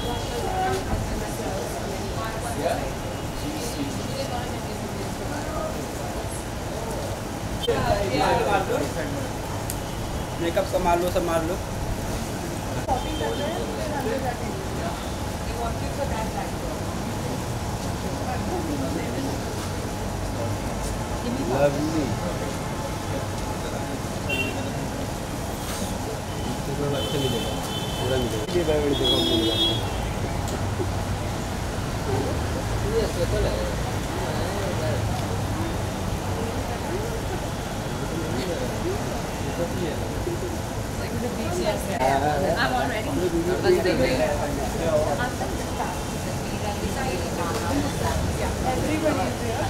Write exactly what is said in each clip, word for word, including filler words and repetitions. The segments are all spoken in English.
Makeup संभाल लो संभाल लो Lovely. अच्छा मिलेगा पूरा मिलेगा ये बैग देखो मिलेगा ये स्पेशल है I'm already. Everybody is here.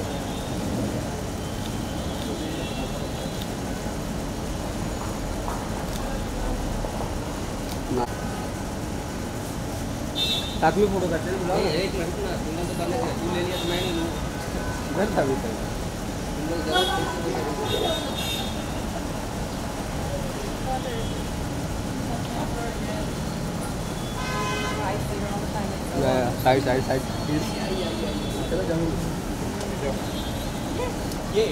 साथ में फोटो करते हैं बुलाओ एक मिनट ना तुमने तो पहले तू ले लिया तो मैं नहीं लूँ घर था अभी तक साइड साइड साइड चलो जाओ ये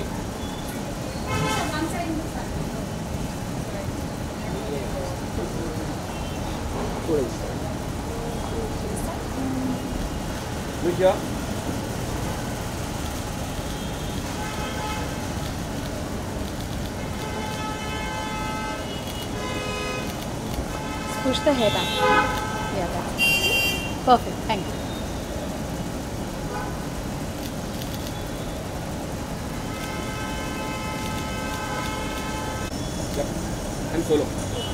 थोड़ा Good job. Push the hair back. Yeah, back. Perfect. Thank you. Yep. I'm solo.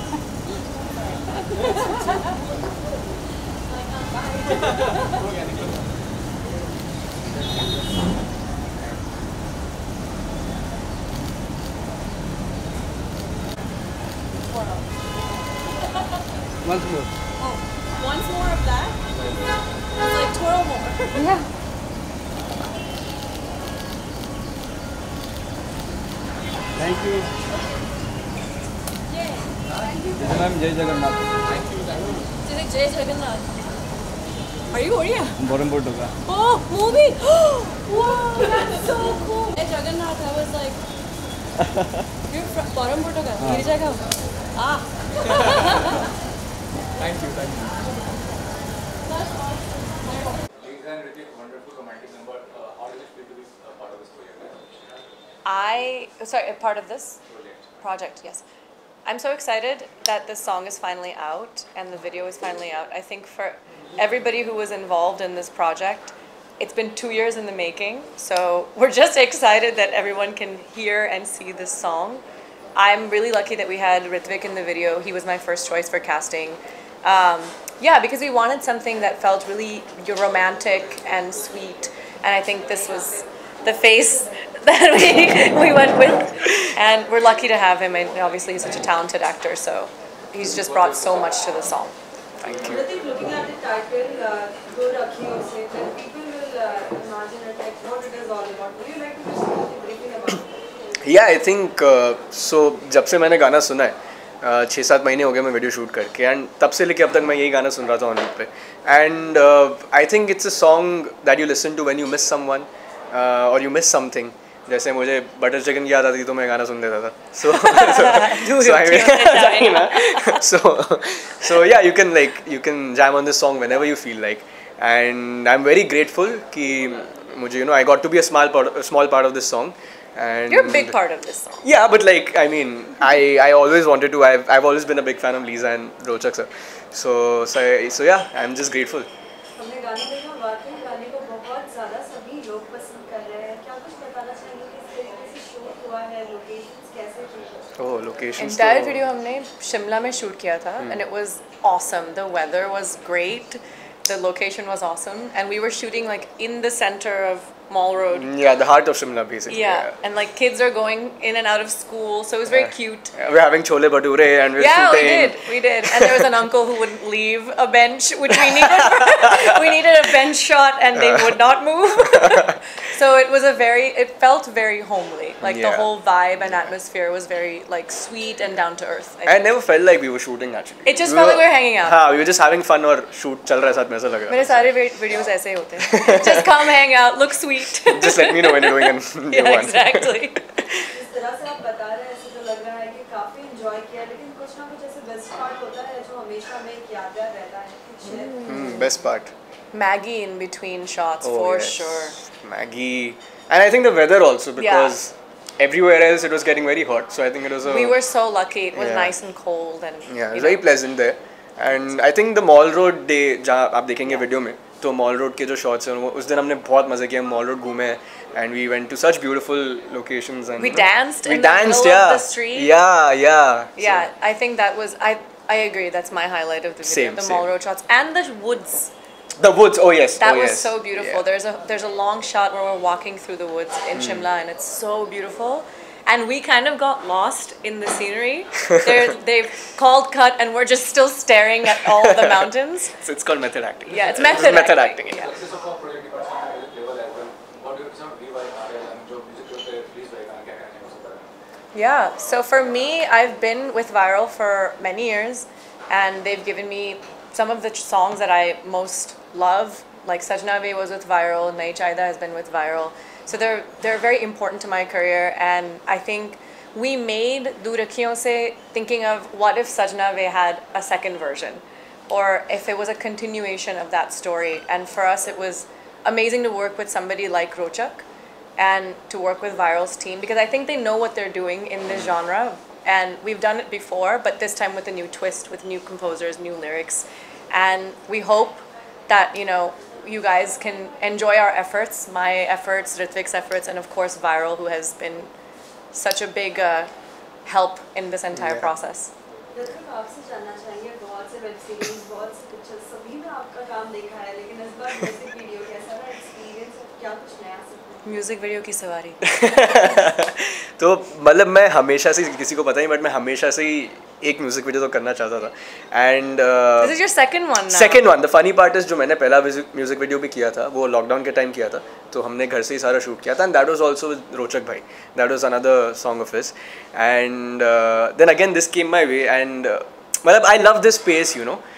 Once more. Oh, once more of that? It's like twirl more. Yeah. Thank you. Yay. Thank you. Ma'am, Jai Jagannath. Thank you. Jai Jagannath. Are you Oriya? Boramboto ka. Oh, movie! Wow, that's so cool. Jai Jagannath, I was like, you're from Boramboto ka? Meri jagah? Ah. Thank you, thank you. That's awesome. Lisa and Ritik, wonderful romantic number. Uh, how does it feel to be uh, part of this project? I, sorry, a part of this Project. project, yes. I'm so excited that this song is finally out and the video is finally out. I think for everybody who was involved in this project, it's been two years in the making. So we're just excited that everyone can hear and see this song. I'm really lucky that we had Ritvik in the video. He was my first choice for casting. Um, yeah, because we wanted something that felt really romantic and sweet. And I think this was the face that we, we went with. And we're lucky to have him. And obviously he's such a talented actor. So he's just brought so much to the song. Thank you. Ritik, looking at the title, uh, Do Rakhiyo Se, then people will uh, imagine it like what it is all about. Would you like to just briefly about it? Yeah, I think uh, so. जब से मैंने गाना सुना है छः सात महीने हो गए मैं वीडियो शूट करके एंड तब से लेके अब तक मैं यही गाना सुन रहा था ऑन लूप पे and I think it's a song that you listen to when you miss someone और यू मिस समथिंग जैसे मुझे बटर चिकन की याद आती तो मैं गाना सुन देता था सो so so yeah you can like you can jam on this song whenever you feel like and I am very grateful कि मुझे you know I got to be a small small part of this song. And you're a big part of this song. Yeah, but like I mean, I I always wanted to. I've I've always been a big fan of Lisa and Rochak sir. So so so yeah, I'm just grateful. हमने गाने देखा वाकई गाने को बहुत ज़्यादा सभी लोग पसंद कर रहे हैं. क्या कुछ बताना चाहेंगे कि किस तरीके से शूट हुआ है, लोकेशंस कैसे थे? Oh, locations. Entire video हमने शिमला में shoot किया था, and it was awesome. The weather was great. The location was awesome, and we were shooting like in the center of Mall Road. Yeah, the heart of Shimla, basically. Yeah, and like kids are going in and out of school, so it was very Yeah. cute. Yeah, we're having chole bhature and we're Yeah, we shooting. did, we did. And there was an uncle who wouldn't leave a bench, which we needed. For, we needed a bench shot, and they would not move. So it was a very, it felt very homely. Like the Yeah. whole vibe and atmosphere was very like sweet and down to earth. I I think. never felt like we were shooting actually. It just felt like we were hanging out. हाँ, we were just having fun और shoot चल रहा है साथ में ऐसा लग रहा मेरे सारे वीडियोस ऐसे ही होते हैं. Just come hang out, look sweet. है. Just let me know when you're doing a new Yeah, one. exactly. जिस तरह से आप बता रहे हैं ऐसे तो लग रहा है कि काफी एंजॉय किया, लेकिन कुछ ना कुछ ऐसे बेस्ट पार्ट होता है जो हमेशा में एक यादगार रहता है. कुछ share करें? Hmm, best part. Maggie in between shots Oh, for yes. sure. Maggie. And I think the weather also because everywhere else it was getting very hot. So I think it was a We were so lucky. It was Yeah. nice and cold and yeah, it you was very know. pleasant there. And I think the Mall Road day जहाँ आप देखेंगे video में तो Mall Road के जो shots हैं वो उस दिन हमने बहुत मजे किए. हम Mall Road घूमे and we went to such beautiful locations and We you know, danced we in the danced, middle yeah. of the street. Yeah, yeah. Yeah, I think that was I. I agree. That's my highlight of the video. Same, the same. Mall Road shots and the woods. So, the woods. Oh yes. That oh, was yes. so beautiful. Yeah. There's a there's a long shot where we're walking through the woods in Hmm. Shimla and it's so beautiful. And we kind of got lost in the scenery. They're, they've called cut and we're just still staring at all the mountains. So it's called method acting. Yeah, it's This is method method acting, acting. yeah. Success of our project depends on the music level as well. What do you sort of revive R L and जो music जो पे release होएगा क्या कहना चाहिए उसके बारे में? Yeah, so for me, I've been with Viral for many years, and they've given me some of the ch- songs that I most love. Like Sajnavi was with Viral, Nai Chaida has been with Viral. So they're they're very important to my career, and I think we made Durakhiyon Se thinking of what if Sajnavi had a second version, or if it was a continuation of that story. And for us, it was amazing to work with somebody like Rochak and to work with Viral's team because I think they know what they're doing in this genre, and we've done it before, but this time with a new twist, with new composers, new lyrics, and we hope that you know you guys can enjoy our efforts, my efforts, Ritvik's efforts, and of course Viral, who has been such a big uh, help in this entire Yeah. process. Ritwik, आपसे जानना चाहेंगे, बहुत से web series, बहुत से pictures, सभी में आपका काम देखा है, लेकिन इस बार म्यूजिक वीडियो कैसा रहा एक्सपीरियंस, क्या कुछ नया सीखा? Music video की सवारी. तो मतलब मैं हमेशा से किसी को पता नहीं बट मैं हमेशा से ही एक म्यूजिक वीडियो तो करना चाहता था and This is your second one now. Second one the funny part is जो मैंने पहला म्यूजिक वीडियो भी किया था वो लॉकडाउन के टाइम किया था तो हमने घर से ही सारा शूट किया था and that was also with Rochak भाई that was another song of his and then again this came my way and मतलब I love this space you know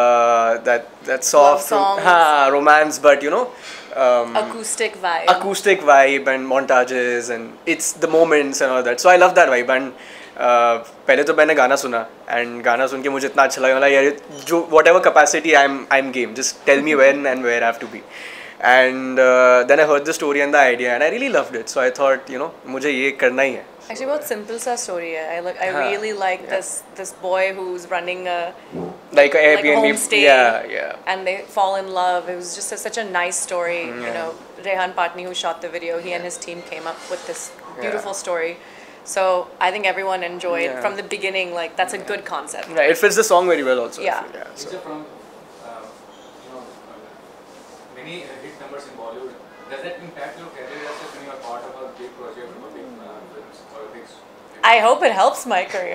that that soft songs. हाँ romance but you know Acoustic vibe. acoustic vibe and montages and it's the moments and all that so I love that vibe and uh, पहले तो मैंने गाना सुना and गाना सुन के मुझे इतना अच्छा लगा मतलब यार जो whatever capacity I'm I'm game just tell me when and where I have to be and uh, then I heard the story and the idea and I really loved it so I thought you know मुझे ये करना ही है Actually, बहुत simple सा story है. I like I हाँ, really like yeah. this this boy who's running a like a like a Airbnb homestay. yeah yeah And they fall in love. It was just a, such a nice story. You yeah. know, Rehan Patni, who shot the video, he and his team came up with this beautiful Yeah. story. So I think everyone enjoyed Yeah. from the beginning. Like that's a good concept. yeah it fits the song very well also I Yeah. feel, yeah These so. are from uh, you know uh, many uh, hit numbers in Bollywood. Does that impact your career as when you are part of a big project or big uh, films or big? I hope it helps my career.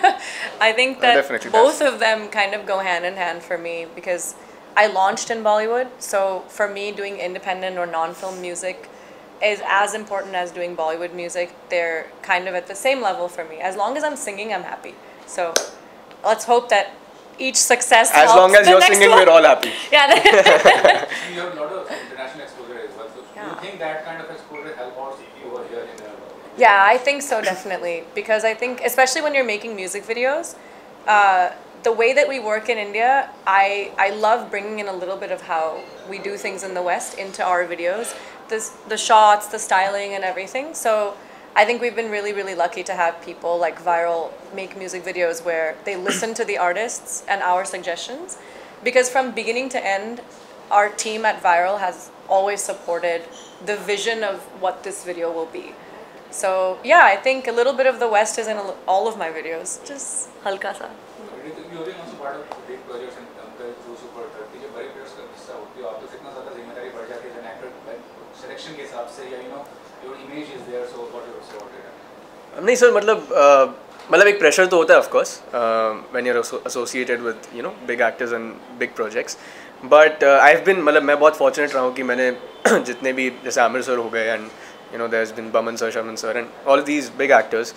I think It that definitely both does. of them kind of go hand in hand for me because I launched in Bollywood. So for me, doing independent or non-film music is as important as doing Bollywood music. They're kind of at the same level for me. As long as I'm singing, I'm happy. So let's hope that each success as helps long as the you're next singing one. we're all happy Yeah. You have a lot of international exposure as well. So do Yeah. you think that kind of exposure help out you over here in uh, Yeah, I think so, definitely. Because I think, especially when you're making music videos, uh, the way that we work in India, I, I love bringing in a little bit of how we do things in the West into our videos. This, the shots, the styling and everything. So I think we've been really, really lucky to have people like Viral make music videos where they listen to the artists and our suggestions. Because from beginning to end, our team at Viral has always supported the vision of what this video will be. So yeah, I think a little bit of the West is in a, all of my videos. Just halka sa. you are being also part of big projects and um, the twelve through super thirty जो बड़े players का हिस्सा होती हो आप तो कितना ज़्यादा जिम्मेदारी बढ़ जाती है एज एन एक्टर सिलेक्शन के हिसाब से या you know your image is there so what you say what it नहीं सर, मतलब uh, मतलब एक प्रेशर तो होता है of course when you are associated with you know big actors and big projects, but I have been मतलब मैं बहुत फॉर्चुनेट रहा हूँ कि मैंने जितने भी जैसे आमिर सर हो गए and you know there has been Boman sir, Sharman sir and all these big actors,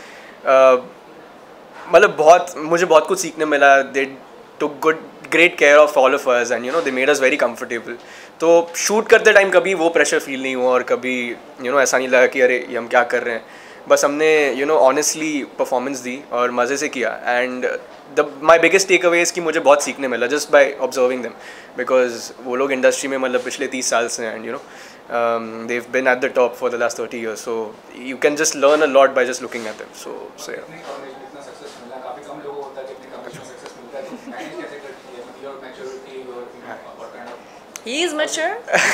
मतलब बहुत मुझे बहुत कुछ सीखने मिला. They took good great care of all of us and you know they made us very comfortable. तो शूट करते time कभी वो प्रेशर फील नहीं हुआ और कभी यू नो ऐसा नहीं लगा कि अरे ये हम क्या कर रहे हैं. बस हमने यू नो ऑनेस्टली परफॉर्मेंस दी और मज़े से किया. And the my biggest take away is कि मुझे बहुत सीखने मिला just by observing them, because वो लोग इंडस्ट्री में मतलब पिछले तीस साल से हैं and you know they have been at the top for the last thirty years. So you can just learn a lot by just looking at them. So so yeah इतना सक्सेस मिला काफ़ी कम लोगों को होता है कि इतनी कम सक्सेस मिलता है तो मैनेज कैसे करती है मतलब your maturity your what kind of He is mature. I'm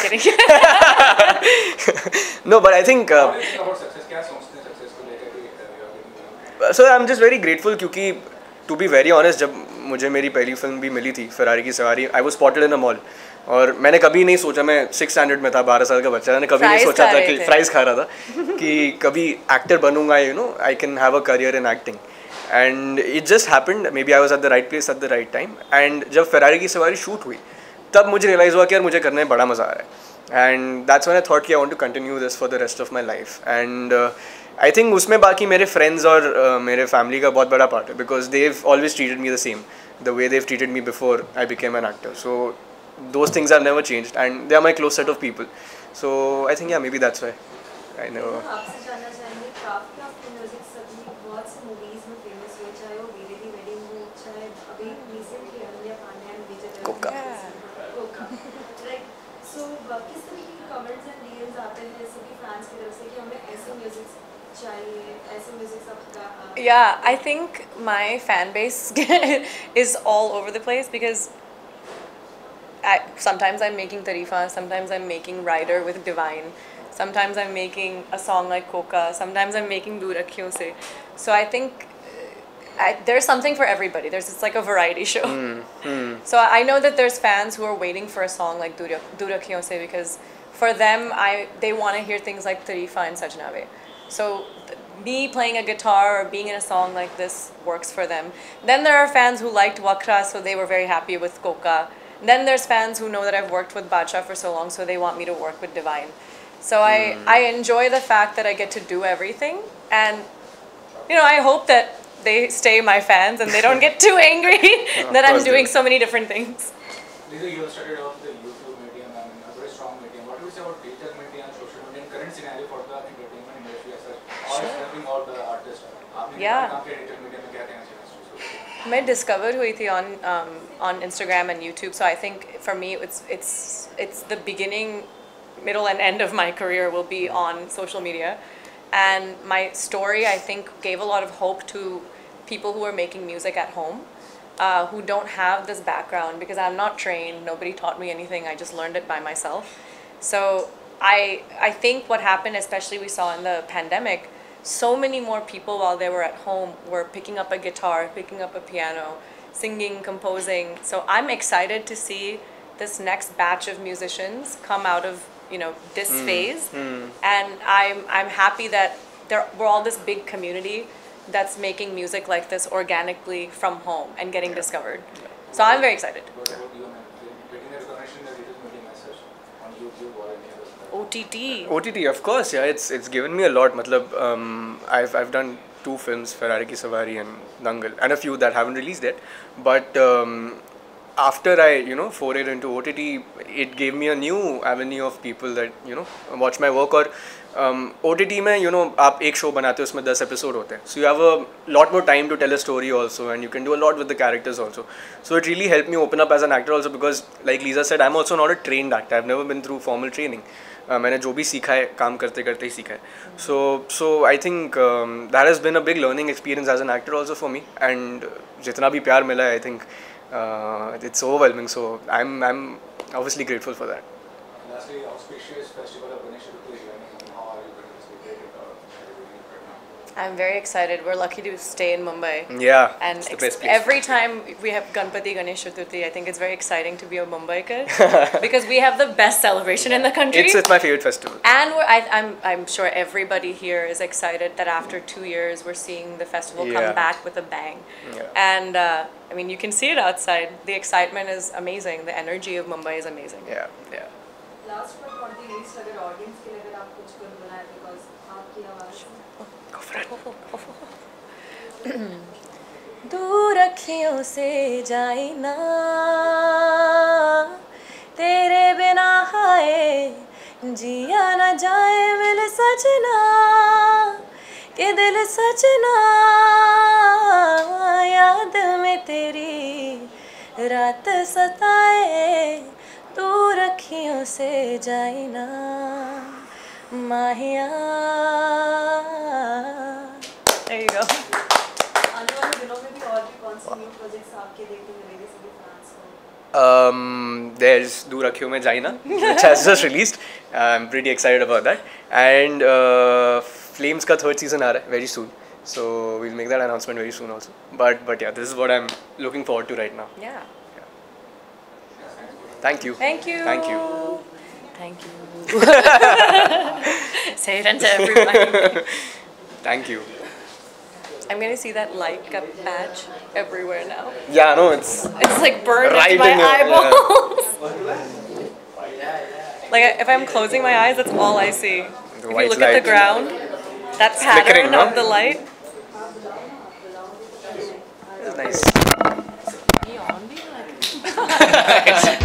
kidding. no, but I think uh, about success क्या सोचते हैं सक्सेस को लेकर कि you are getting so I am just very grateful क्योंकि टू बी वेरी ऑनेस्ट जब मुझे मेरी पहली फिल्म भी मिली थी Ferrari Ki Sawaari, I was spotted in a mall और मैंने कभी नहीं सोचा, मैं सिक्स स्टैंडर्ड में था, बारह साल का बच्चा, मैंने कभी नहीं Fries सोचा खा था रहे कि थे। फ्राइज खा रहा था कि कभी एक्टर बनूंगा, you know I can have a career in acting. And it just happened, maybe I was at the right place at the right time. And जब फरारी की सवारी शूट हुई तब मुझे रियलाइज़ हुआ कि यार मुझे करने में बड़ा मज़ा आ रहा है. And that's when I thought कि I want to continue this for the rest of my life. And I think उसमें बाकी मेरे फ्रेंड्स और uh, मेरे फैमिली का बहुत बड़ा पार्ट है, because they've always treated me the same the way they've treated me before I became an actor. So those things are never changed and they are my close set of people. So I think yeah maybe that's why I never. आपसे जानना चाहेंगे काफी आपके music सभी बहुत से movies में famous हुए, चाहे वो वीरे दी वेडिंग हो, चाहे अभी recently Ananya Pandya and Vijay Koka. Koka right. So किस तरीके के कमेंट्स एंड डीएम्स आते हैं सभी फैंस की तरफ से कि हमें ऐसे म्यूजिक चाहिए, ऐसे म्यूजिक सबका. Yeah, I think my fan base is all over the place because I, sometimes I'm making Tarifa, sometimes I'm making Rider with Divine, sometimes I'm making a song like Coca, sometimes I'm making Dur Akhiyon Se. So I think uh, I, there's something for everybody. There's it's like a variety show. Mm, mm. So I know that there's fans who are waiting for a song like Dur Dur Akhiyon Se because for them I they want to hear things like Tarifa and Sajnawe. So th- me playing a guitar or being in a song like this works for them. Then there are fans who liked Wakra, so they were very happy with Coca. Then there's fans who know that I've worked with Badshah for so long, so they want me to work with Divine. So I, I enjoy the fact that I get to do everything. And, you know, I hope that they stay my fans and they don't get too angry that I'm course they doing will. so many different things. Lisa, you have started off the YouTube medium and a very strong medium. What do you say about digital media and social media and current scenario for the entertainment industry as such? Or is helping out the artists? आपने Yeah. काम किया digital media में क्या कहना चाहिए? मैं discovered हुई थी on um, on Instagram and YouTube, so I think for me it's it's it's the beginning, middle and end of my career will be on social media, and my story I think gave a lot of hope to people who are making music at home, uh, who don't have this background because I'm not trained. Nobody taught me anything. I just learned it by myself. So I I think what happened, especially we saw in the pandemic, so many more people while they were at home were picking up a guitar, picking up a piano, singing, composing. So I'm excited to see this next batch of musicians come out of, you know, this phase. And I'm I'm happy that there we're all this big community that's making music like this organically from home and getting discovered. So I'm very excited. What about you, man? Getting the recognition in the digital medium as such on YouTube or any other platform? O T T. O T T, of course, yeah. It's it's given me a lot. Matlab, um, I've I've done two films, Ferrari Ki Savari and Dangal, and a few that haven't released yet. But um, after I, you know, forayed into O T T, it gave me a new avenue of people that, you know, watch my work. और um, O T T में, you know, आप एक show बनाते हो उसमें दस episode होते हैं. So you have a lot more time to tell a story also, and you can do a lot with the characters also. So it really helped me open up as an actor also because, like Lisa said, I'm also not a trained actor. I've never been through formal training. Uh, मैंने जो भी सीखा है काम करते करते ही सीखा है. So so I think um, that has been a big learning experience as an actor also for me. And जितना भी प्यार मिला है, I think uh, it's overwhelming. So I'm I'm obviously grateful for that. Lastly, auspicious festival of Ganesh Chaturthi is running. How are you going to celebrate it or are you doing it right now? I'm very excited. We're lucky to stay in Mumbai. Yeah, And it's the ex- best place. every time we have Ganpati Ganesh Chaturthi, I think it's very exciting to be a Mumbaikar because we have the best celebration in the country. It's, it's my favorite festival. And we're, I, I'm, I'm sure everybody here is excited that after two years we're seeing the festival Yeah. come back with a bang. Yeah. And uh, I mean, you can see it outside. The excitement is amazing. The energy of Mumbai is amazing. Yeah, yeah. Last but not the least, अगर audience के लिए अगर आप कुछ गुनगुनाएं because आपकी आवाज़ Go for it. दूर अखियों से जाई ना तेरे बिना हाय जिया न जाए मिल सजना के दिल सजना याद में तेरी रात सताए दूर अखियों से जाई ना माहिया. There you go. आने वाले दिनों में भी और भी कौन से न्यू प्रोजेक्ट्स आपके देखने मिलेंगे सभी फैंस को? Um, there's Dur Akhiyon Mein Jaina, which has just released. I'm pretty excited about that. And uh, Flames ka third season aa raha hai very soon. So we'll make that announcement very soon also. But but yeah, this is what I'm looking forward to right now. Yeah. Thank you. Thank you. Thank you. Thank you. Say it unto everybody. Thank you. I'm gonna see that light cup patch everywhere now. Yeah, no, it's It's like burned Right into my in your- eyeballs. Like if I'm closing my eyes, that's all I see. The If you white look at the light. ground, that flickering, pattern no? of the light. nice. Beyond me, like.